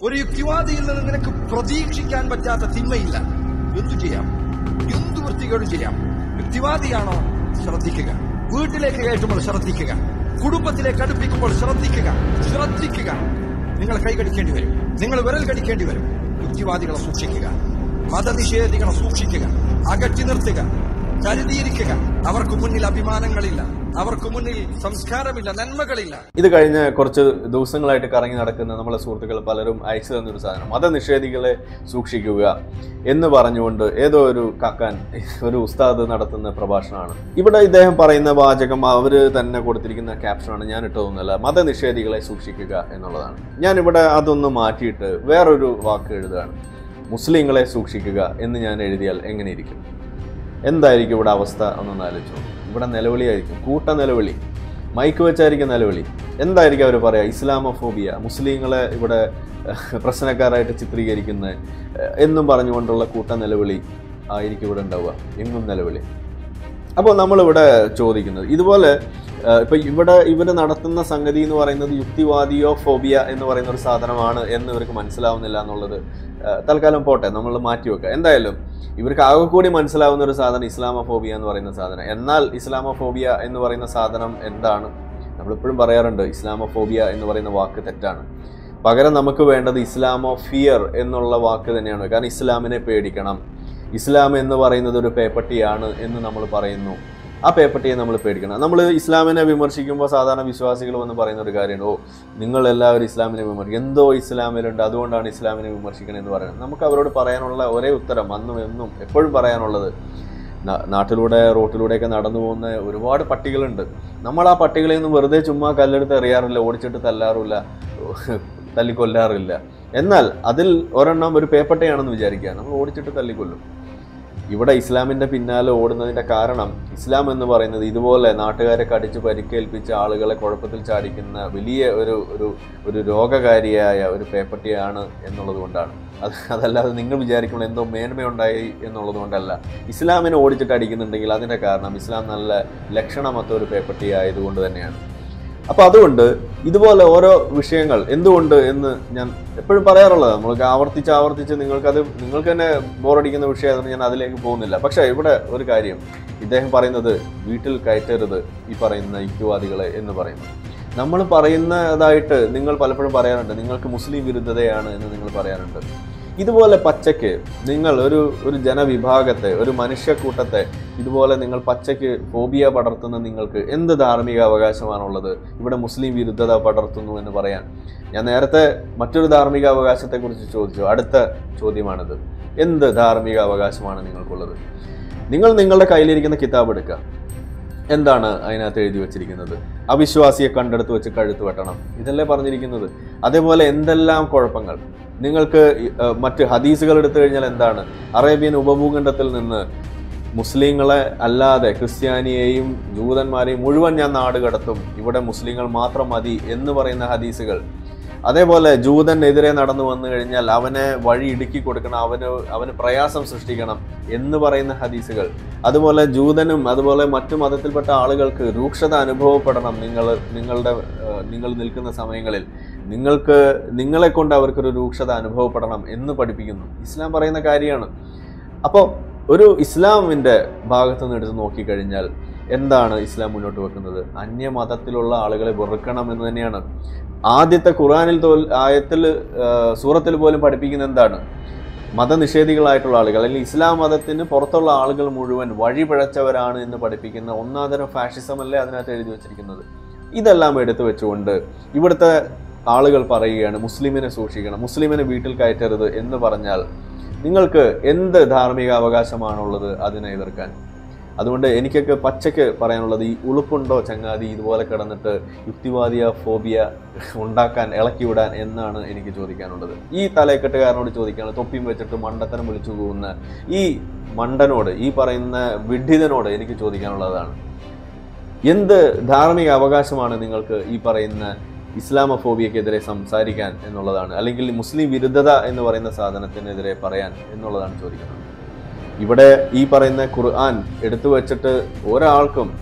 ഒരു യുക്തിവാദിയിൽ നിന്ന് നിനക്ക് പ്രതീക്ഷിക്കാൻ പറ്റാത്ത തിന്മയില്ല. എന്തു ചെയ്യാം, എന്തു വൃത്തികേടും ചെയ്യാം. യുക്തിവാദിയാണോ? ശ്രദ്ധിക്കുക. വീട്ടിലേക്ക് കയറ്റുമ്പോൾ ശ്രദ്ധിക്കുക. കുടുംബത്തിലേക്ക് അടുപ്പിക്കുമ്പോൾ ശ്രദ്ധിക്കുക. നിങ്ങൾ കൈ കടിക്കേണ്ടി വരും, നിങ്ങൾ വിരൽ കടിക്കേണ്ടി വരും. യുക്തിവാദികളെ സൂക്ഷിക്കുക, മതനിഷേധികളെ സൂക്ഷിക്കുക, അകറ്റി നിർത്തുക, കരുതിയിരിക്കുക. അവർക്ക് മുന്നിൽ അഭിമാനങ്ങളില്ല, അവർക്ക് മുന്നിൽ സംസ്കാരമില്ല, നന്മകളില്ല. ഇത് കഴിഞ്ഞ കുറച്ച് ദിവസങ്ങളായിട്ട് കറങ്ങി നടക്കുന്ന നമ്മളെ സുഹൃത്തുക്കൾ പലരും അയച്ചു തന്നൊരു സാധനം, മതനിഷേധികളെ സൂക്ഷിക്കുക എന്ന് പറഞ്ഞുകൊണ്ട് ഏതോ ഒരു കാക്കാൻ ഒരു ഉസ്താദ് നടത്തുന്ന പ്രഭാഷണമാണ്. ഇവിടെ ഇദ്ദേഹം പറയുന്ന വാചകം അവർ തന്നെ കൊടുത്തിരിക്കുന്ന ക്യാപ്ഷനാണ്, ഞാൻ ഇട്ടതൊന്നുമല്ല, മതനിഷേധികളെ സൂക്ഷിക്കുക എന്നുള്ളതാണ്. ഞാനിവിടെ അതൊന്ന് മാറ്റിയിട്ട് വേറൊരു വാക്ക് എഴുതുകയാണ്, മുസ്ലിങ്ങളെ സൂക്ഷിക്കുക എന്ന് ഞാൻ എഴുതിയാൽ എങ്ങനെയിരിക്കും? എന്തായിരിക്കും ഇവിടെ അവസ്ഥ എന്നൊന്ന് ആലോചിച്ചു. ഇവിടെ നിലവിളിയായിരിക്കും, കൂട്ട നിലവിളി, മൈക്ക് വെച്ചായിരിക്കും നിലവിളി. എന്തായിരിക്കും അവർ പറയുക? ഇസ്ലാമോഫോബിയ, മുസ്ലിങ്ങളെ ഇവിടെ പ്രശ്നക്കാരായിട്ട് ചിത്രീകരിക്കുന്ന എന്നും പറഞ്ഞുകൊണ്ടുള്ള കൂട്ട നിലവിളി ആയിരിക്കും ഇവിടെ ഉണ്ടാവുക, എങ്ങും നിലവിളി. അപ്പോൾ നമ്മളിവിടെ ചോദിക്കുന്നത് ഇതുപോലെ ഇപ്പം ഇവർ നടത്തുന്ന സംഗതി എന്ന് പറയുന്നത് യുക്തിവാദിയോ ഫോബിയ എന്ന് പറയുന്ന ഒരു സാധനമാണ് എന്ന് ഇവർക്ക് മനസ്സിലാവുന്നില്ല എന്നുള്ളത് തൽക്കാലം പോട്ടെ, നമ്മൾ മാറ്റിവെക്കുക. എന്തായാലും ഇവർക്ക് ആകെ കൂടി മനസ്സിലാവുന്ന ഒരു സാധനം ഇസ്ലാമോഫോബിയ എന്ന് പറയുന്ന സാധനം. എന്നാൽ ഇസ്ലാമോഫോബിയ എന്ന് പറയുന്ന സാധനം എന്താണ്? നമ്മളിപ്പോഴും പറയാറുണ്ട് ഇസ്ലാമോഫോബിയ എന്ന് പറയുന്ന വാക്ക് തെറ്റാണ്. പകരം നമുക്ക് വേണ്ടത് ഇസ്ലാമോഫിയർ എന്നുള്ള വാക്ക് തന്നെയാണ്. കാരണം ഇസ്ലാമിനെ പേടിക്കണം, ഇസ്ലാം എന്ന് പറയുന്നത് ഒരു പേപ്പട്ടിയാണ് എന്ന് നമ്മൾ പറയുന്നു. ആ പേപ്പട്ടിയെ നമ്മൾ പേടിക്കണം. നമ്മൾ ഇസ്ലാമിനെ വിമർശിക്കുമ്പോൾ സാധാരണ വിശ്വാസികൾ വന്ന് പറയുന്ന ഒരു കാര്യമാണ്, ഓ നിങ്ങളെല്ലാവരും ഇസ്ലാമിനെ വിമർശിക്കും, എന്തോ ഇസ്ലാമിലുണ്ട് അതുകൊണ്ടാണ് ഇസ്ലാമിനെ വിമർശിക്കണം എന്ന് പറയുന്നത്. നമുക്ക് അവരോട് പറയാനുള്ള ഒരേ ഉത്തരം അന്നും എന്നും എപ്പോഴും പറയാനുള്ളത്, നാട്ടിലൂടെ റോട്ടിലൂടെയൊക്കെ നടന്നു പോകുന്ന ഒരുപാട് പട്ടികളുണ്ട്. നമ്മൾ ആ പട്ടികളിൽ നിന്ന് വെറുതെ ചുമ്മാ കല്ലെടുത്ത് എറിയാറില്ല, ഓടിച്ചിട്ട് തല്ലാറില്ല, തല്ലിക്കൊല്ലാറില്ല. എന്നാൽ അതിൽ ഒരെണ്ണം ഒരു പേപ്പട്ടയാണെന്ന് വിചാരിക്കുക, നമ്മൾ ഓടിച്ചിട്ട് തല്ലിക്കൊല്ലും. ഇവിടെ ഇസ്ലാമിൻ്റെ പിന്നാലെ ഓടുന്നതിൻ്റെ കാരണം ഇസ്ലാം എന്ന് പറയുന്നത് ഇതുപോലെ നാട്ടുകാരെ കടിച്ച് പരിക്കേൽപ്പിച്ച ആളുകളെ കുഴപ്പത്തിൽ ചാടിക്കുന്ന വലിയ ഒരു രോഗകാരിയായ ഒരു പേപ്പട്ടിയാണ് എന്നുള്ളത് കൊണ്ടാണ്. അതല്ലാതെ നിങ്ങൾ വിചാരിക്കുമ്പോൾ എന്തോ മേന്മയുണ്ടായി എന്നുള്ളത് കൊണ്ടല്ല. ഇസ്ലാമിനെ ഓടിച്ചിട്ട് അടിക്കുന്നുണ്ടെങ്കിൽ അതിൻ്റെ കാരണം ഇസ്ലാം നല്ല ലക്ഷണമൊത്ത ഒരു പേപ്പട്ടി ആയതുകൊണ്ട് തന്നെയാണ്. അപ്പോൾ അതുകൊണ്ട് ഇതുപോലെ ഓരോ വിഷയങ്ങൾ എന്തുകൊണ്ട് എന്ന് ഞാൻ എപ്പോഴും പറയാറുള്ളത്, നമ്മൾക്ക് ആവർത്തിച്ച് നിങ്ങൾക്ക് തന്നെ ബോറടിക്കുന്ന വിഷയമായതുകൊണ്ട് ഞാൻ അതിലേക്ക് പോകുന്നില്ല. പക്ഷേ ഇവിടെ ഒരു കാര്യം ഇദ്ദേഹം പറയുന്നത്, വീട്ടിൽ കയറ്റരുത് ഈ പറയുന്ന യുക്തിവാദികളെ എന്ന് പറയുന്നു. നമ്മൾ പറയുന്നതായിട്ട് നിങ്ങൾ പലപ്പോഴും പറയാറുണ്ട്, നിങ്ങൾക്ക് മുസ്ലിം വിരുദ്ധതയാണ് എന്ന് നിങ്ങൾ പറയാറുണ്ട്. ഇതുപോലെ പച്ചയ്ക്ക് നിങ്ങൾ ഒരു ജനവിഭാഗത്തെ, ഒരു മനുഷ്യക്കൂട്ടത്തെ ഇതുപോലെ നിങ്ങൾ പച്ചയ്ക്ക് ഫോബിയ പടർത്തുന്ന നിങ്ങൾക്ക് എന്ത് ധാർമ്മിക അവകാശമാണുള്ളത് ഇവിടെ മുസ്ലിം വിരുദ്ധത പടർത്തുന്നു എന്ന് പറയാൻ? ഞാൻ നേരത്തെ മറ്റൊരു ധാർമ്മിക അവകാശത്തെക്കുറിച്ച് ചോദിച്ചു, അടുത്ത ചോദ്യമാണിത്. എന്ത് ധാർമ്മിക അവകാശമാണ് നിങ്ങൾക്കുള്ളത്? നിങ്ങൾ നിങ്ങളുടെ കയ്യിലിരിക്കുന്ന കിതാബ് എടുക്കുക, എന്താണ് അതിനകത്ത് എഴുതി വച്ചിരിക്കുന്നത്? അവിശ്വാസിയെ കണ്ടെടുത്ത് വെച്ച് കഴുത്ത് വെട്ടണം, ഇതല്ലേ പറഞ്ഞിരിക്കുന്നത്? അതേപോലെ എന്തെല്ലാം കുഴപ്പങ്ങൾ നിങ്ങൾക്ക് മറ്റ് ഹദീസുകൾ എടുത്തു കഴിഞ്ഞാൽ എന്താണ്? അറേബ്യൻ ഉപഭൂഖണ്ഡത്തിൽ നിന്ന് മുസ്ലിങ്ങളെ അല്ലാതെ ക്രിസ്ത്യാനിയെയും ജൂതന്മാരെയും മുഴുവൻ ഞാൻ നാട് കടത്തും, ഇവിടെ മുസ്ലിങ്ങൾ മാത്രം മതി എന്ന് പറയുന്ന ഹദീസുകൾ. അതേപോലെ ജൂതനെതിരെ നടന്നു വന്നു കഴിഞ്ഞാൽ അവനെ വഴി ഇടുക്കി കൊടുക്കണം, അവന് പ്രയാസം സൃഷ്ടിക്കണം എന്ന് പറയുന്ന ഹദീസുകൾ. അതുപോലെ ജൂതനും അതുപോലെ മറ്റു മതത്തിൽപ്പെട്ട ആളുകൾക്ക് രൂക്ഷത അനുഭവപ്പെടണം നിങ്ങൾ നിൽക്കുന്ന സമയങ്ങളിൽ, നിങ്ങളെ കൊണ്ട് അവർക്കൊരു രൂക്ഷത അനുഭവപ്പെടണം എന്ന് പഠിപ്പിക്കുന്നു. ഇസ്ലാം പറയുന്ന കാര്യമാണ്. അപ്പോൾ ഒരു ഇസ്ലാമിൻ്റെ ഭാഗത്ത് നിന്ന് എടുത്ത് നോക്കിക്കഴിഞ്ഞാൽ എന്താണ് ഇസ്ലാം മുന്നോട്ട് വെക്കുന്നത്? അന്യമതത്തിലുള്ള ആളുകളെ വെറുക്കണം എന്ന് തന്നെയാണ്. ആദ്യത്തെ ഖുർആനിൽ സൂറത്തിൽ പോലും പഠിപ്പിക്കുന്ന എന്താണ്? മതനിഷേധികളായിട്ടുള്ള ആളുകൾ അല്ലെങ്കിൽ ഇസ്ലാം മതത്തിന് പുറത്തുള്ള ആളുകൾ മുഴുവൻ വഴിപിഴച്ചവരാണ് എന്ന് പഠിപ്പിക്കുന്ന ഒന്നാന്തരം ഫാഷിസം അല്ലേ അതിനകത്ത് എഴുതി വച്ചിരിക്കുന്നത്. ഇതെല്ലാം എടുത്തു വെച്ചുകൊണ്ട് ഇവിടുത്തെ ആളുകൾ പറയുകയാണ് മുസ്ലിമിനെ സൂക്ഷിക്കണം, മുസ്ലിമിനെ വീട്ടിൽ കയറ്റരുത് എന്ന് പറഞ്ഞാൽ നിങ്ങൾക്ക് എന്ത് ധാർമ്മിക അവകാശമാണുള്ളത് അതിനെ എതിർക്കാൻ? അതുകൊണ്ട് എനിക്കൊക്കെ പച്ചയ്ക്ക് പറയാനുള്ളത്, ഈ ഉളുപ്പുണ്ടോ ചങ്ങാതി ഇതുപോലെ കിടന്നിട്ട് യുക്തിവാദിയ ഫോബിയ ഉണ്ടാക്കാൻ, ഇളക്കി വിടാൻ എന്നാണ് എനിക്ക് ചോദിക്കാനുള്ളത്. ഈ തലക്കെട്ടുകാരനോട് ചോദിക്കാനുള്ളത്, തൊപ്പിയും വെച്ചിട്ട് മണ്ടത്തരം വിളിച്ചു പോകുന്ന ഈ മണ്ടനോട്, ഈ പറയുന്ന വിഡ്ഢിതനോട് എനിക്ക് ചോദിക്കാനുള്ളതാണ്, എന്ത് ധാർമ്മിക അവകാശമാണ് നിങ്ങൾക്ക് ഈ പറയുന്ന ഇസ്ലാമോഫോബിയക്കെതിരെ സംസാരിക്കാൻ എന്നുള്ളതാണ്, അല്ലെങ്കിൽ മുസ്ലിം വിരുദ്ധത എന്ന് പറയുന്ന സാധനത്തിനെതിരെ പറയാൻ എന്നുള്ളതാണ് ചോദിക്കുന്നത്. ഇവിടെ ഈ പറയുന്ന ഖുർആൻ എടുത്തു വച്ചിട്ട് ഒരാൾക്കും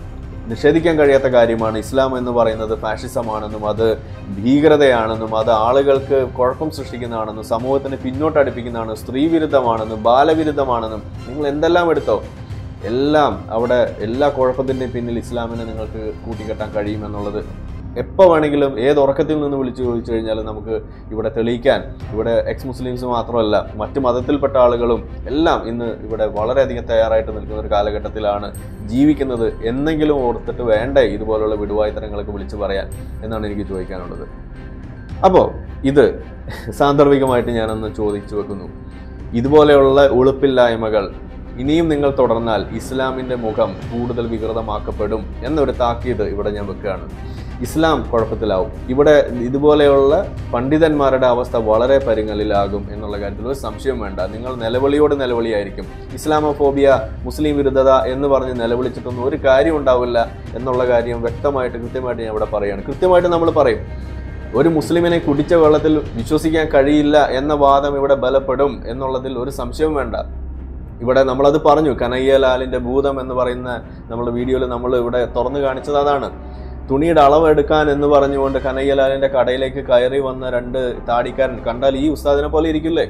നിഷേധിക്കാൻ കഴിയാത്ത കാര്യമാണ്. ഇസ്ലാം എന്ന് പറയുന്നത് ഫാഷിസമാണെന്നും അത് ഭീകരതയാണെന്നും അത് ആളുകൾക്ക് കുഴപ്പം സൃഷ്ടിക്കുന്നതാണെന്നും സമൂഹത്തിന് പിന്നോട്ടടിപ്പിക്കുന്നതാണ്, സ്ത്രീ വിരുദ്ധമാണെന്നും ബാലവിരുദ്ധമാണെന്നും നിങ്ങൾ എന്തെല്ലാം എടുത്തോ എല്ലാം അവിടെ എല്ലാ കുഴപ്പത്തിൻ്റെയും പിന്നിൽ ഇസ്ലാമിനെ നിങ്ങൾക്ക് കൂട്ടിക്കെട്ടാൻ കഴിയുമെന്നുള്ളത് എപ്പോൾ വേണമെങ്കിലും ഏത് ഉറക്കത്തിൽ നിന്ന് വിളിച്ചു ചോദിച്ചു കഴിഞ്ഞാലും നമുക്ക് ഇവിടെ തെളിയിക്കാൻ, ഇവിടെ എക്സ് മുസ്ലിംസ് മാത്രമല്ല മറ്റ് മതത്തിൽപ്പെട്ട ആളുകളും എല്ലാം ഇന്ന് ഇവിടെ വളരെയധികം തയ്യാറായിട്ട് നിൽക്കുന്ന ഒരു കാലഘട്ടത്തിലാണ് ജീവിക്കുന്നത്. എന്നെങ്കിലും ഓർത്തിട്ട് വേണ്ടേ ഇതുപോലുള്ള വിടുവായുത്തരങ്ങളൊക്കെ വിളിച്ചു പറയാൻ എന്നാണ് എനിക്ക് ചോദിക്കാനുള്ളത്. അപ്പോൾ ഇത് സാന്ദർഭികമായിട്ട് ഞാനൊന്ന് ചോദിച്ചു വെക്കുന്നു. ഇതുപോലെയുള്ള ഉളുപ്പില്ലായ്മകൾ ഇനിയും നിങ്ങൾ തുടർന്നാൽ ഇസ്ലാമിൻ്റെ മുഖം കൂടുതൽ വികൃതമാക്കപ്പെടും എന്നൊരു താക്കീത് ഇവിടെ ഞാൻ വെക്കുകയാണ്. ഇസ്ലാം കുഴപ്പത്തിലാവും. ഇവിടെ ഇതുപോലെയുള്ള പണ്ഡിതന്മാരുടെ അവസ്ഥ വളരെ പരുങ്ങലിലാകും എന്നുള്ള കാര്യത്തിൽ ഒരു സംശയം വേണ്ട. നിങ്ങൾ നിലവിളിയോട് നിലവിളിയായിരിക്കും. ഇസ്ലാമോഫോബിയ, മുസ്ലിം വിരുദ്ധത എന്ന് പറഞ്ഞ് നിലവിളിച്ചിട്ടൊന്നും ഒരു കാര്യം ഉണ്ടാവില്ല എന്നുള്ള കാര്യം വ്യക്തമായിട്ട് കൃത്യമായിട്ട് ഞാൻ ഇവിടെ പറയുകയാണ്. കൃത്യമായിട്ട് നമ്മൾ പറയും, ഒരു മുസ്ലിമിനെ കുടിച്ച വെള്ളത്തിൽ വിശ്വസിക്കാൻ കഴിയില്ല എന്ന വാദം ഇവിടെ ബലപ്പെടും എന്നുള്ളതിൽ ഒരു സംശയവും വേണ്ട. ഇവിടെ നമ്മളത് പറഞ്ഞു. കനയ്യലാലിൻ്റെ ഭൂതം എന്ന് പറയുന്ന നമ്മുടെ വീഡിയോയിൽ നമ്മൾ ഇവിടെ തുറന്നു കാണിച്ചത് അതാണ്. തുണിയുടെ അളവെടുക്കാൻ എന്ന് പറഞ്ഞുകൊണ്ട് കനയ്യലാലിൻ്റെ കടയിലേക്ക് കയറി വന്ന 2 താടിക്കാരൻ കണ്ടാൽ ഈ ഉസ്താദിനെ പോലെ ഇരിക്കില്ലേ?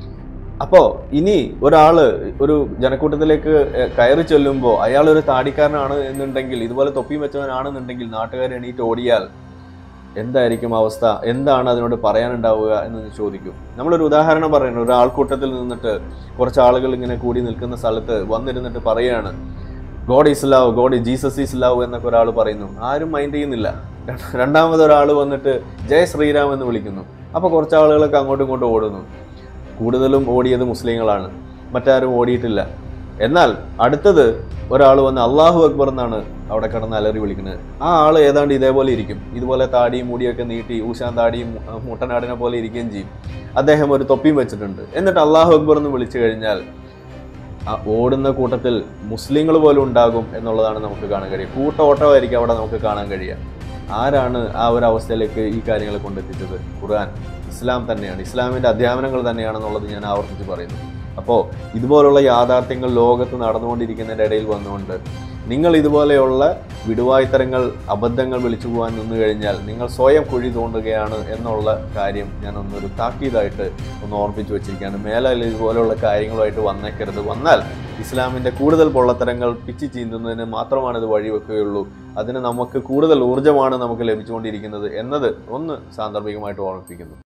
അപ്പോൾ ഇനി ഒരാള് ഒരു ജനക്കൂട്ടത്തിലേക്ക് കയറി ചെല്ലുമ്പോൾ അയാൾ ഒരു താടിക്കാരനാണ് എന്നുണ്ടെങ്കിൽ, ഇതുപോലെ തൊപ്പിയും വെച്ചവനാണെന്നുണ്ടെങ്കിൽ നാട്ടുകാർ എണീറ്റ് ഓടിയാൽ എന്തായിരിക്കും അവസ്ഥ? എന്താണ് അതിനോട് പറയാനുണ്ടാവുക എന്ന് ചോദിക്കും. നമ്മളൊരു ഉദാഹരണം പറയുന്നത്, ഒരു ആൾക്കൂട്ടത്തിൽ നിന്നിട്ട് കുറച്ച് ആളുകൾ ഇങ്ങനെ കൂടി നിൽക്കുന്ന സ്ഥലത്ത് വന്നിരുന്നിട്ട് പറയുകയാണ്, God is love, God Jesus is love എന്നൊക്കെ ഒരാൾ പറയുന്നു. ആരും മൈൻഡ് ചെയ്യുന്നില്ല. രണ്ടാമതൊരാൾ വന്നിട്ട് ജയ് ശ്രീരാം എന്ന് വിളിക്കുന്നു. അപ്പോൾ കുറച്ച് ആളുകളൊക്കെ അങ്ങോട്ടും ഇങ്ങോട്ടും ഓടുന്നു. കൂടുതലും ഓടിയത് മുസ്ലിങ്ങളാണ്, മറ്റാരും ഓടിയിട്ടില്ല. എന്നാൽ അടുത്തത് ഒരാൾ വന്ന് അള്ളാഹു അക്ബർ എന്നാണ് അവിടെ കിടന്ന് അലറി വിളിക്കുന്നത്. ആ ആൾ ഏതാണ്ട് ഇതേപോലെ ഇരിക്കും, ഇതുപോലെ താടിയും മുടിയൊക്കെ നീട്ടി ഊശാൻ താടിയും മുട്ടനാടിനെ പോലെ ഇരിക്കുകയും ചെയ്യും. അദ്ദേഹം ഒരു തൊപ്പിയും വെച്ചിട്ടുണ്ട്. എന്നിട്ട് അള്ളാഹു അക്ബർ എന്ന് വിളിച്ചു കഴിഞ്ഞാൽ ഓടുന്ന കൂട്ടത്തിൽ മുസ്ലിങ്ങൾ പോലും ഉണ്ടാകും എന്നുള്ളതാണ് നമുക്ക് കാണാൻ കഴിയുക. കൂട്ടോട്ടമായിരിക്കും അവിടെ നമുക്ക് കാണാൻ കഴിയുക. ആരാണ് ആ ഒരു അവസ്ഥയിലേക്ക് ഈ കാര്യങ്ങളെ കൊണ്ടെത്തിച്ചത്? ഖുർആൻ, ഇസ്ലാം തന്നെയാണ്, ഇസ്ലാമിൻ്റെ അധ്യാപനങ്ങൾ തന്നെയാണെന്നുള്ളത് ഞാൻ ആവർത്തിച്ച് പറയുന്നു. അപ്പോൾ ഇതുപോലുള്ള യാഥാർത്ഥ്യങ്ങൾ ലോകത്ത് നടന്നുകൊണ്ടിരിക്കുന്നതിൻ്റെ ഇടയിൽ വന്നുകൊണ്ട് നിങ്ങൾ ഇതുപോലെയുള്ള വിടുവായുത്തരങ്ങൾ, അബദ്ധങ്ങൾ വിളിച്ചു പോകാൻ നിന്നു കഴിഞ്ഞാൽ നിങ്ങൾ സ്വയം കുഴി തോണ്ടുകയാണ് എന്നുള്ള കാര്യം ഞാൻ ഒന്നൊരു താക്കീതായിട്ട് ഒന്ന് ഓർമ്മിപ്പിച്ചു വെച്ചിരിക്കുകയാണ്. മേലാൽ ഇതുപോലെയുള്ള കാര്യങ്ങളുമായിട്ട് വന്നേക്കരുത്. വന്നാൽ ഇസ്ലാമിൻ്റെ കൂടുതൽ പൊള്ളത്തരങ്ങൾ പിച്ചി ചീന്തുന്നതിന് മാത്രമാണ് ഇത് വഴിവെക്കുകയുള്ളൂ. അതിന് നമുക്ക് കൂടുതൽ ഊർജ്ജമാണ് നമുക്ക് ലഭിച്ചുകൊണ്ടിരിക്കുന്നത് എന്നത് ഒന്ന് സാന്ദർഭികമായിട്ട് ഓർമ്മിപ്പിക്കുന്നു.